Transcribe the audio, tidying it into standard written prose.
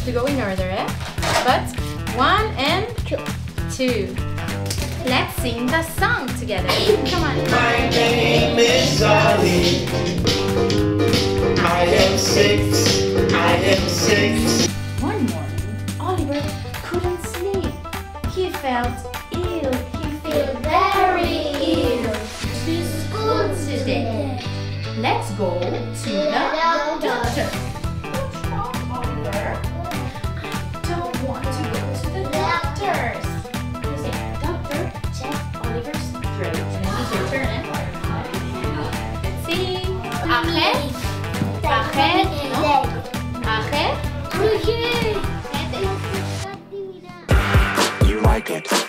to go in order, eh? But 1 and 2. Let's sing the song together. Come on. My name is Ollie. I am 6. I am 6. One morning, Oliver couldn't sleep. He felt ill. He felt very ill. To school today. Let's go to the doctor. What's wrong, Oliver? I don't want to go to the doctor's. You say, doctor, check Oliver's throat. And it's your turn, eh? Let's see. Arrête. Arrête. No. Arrête. You like it.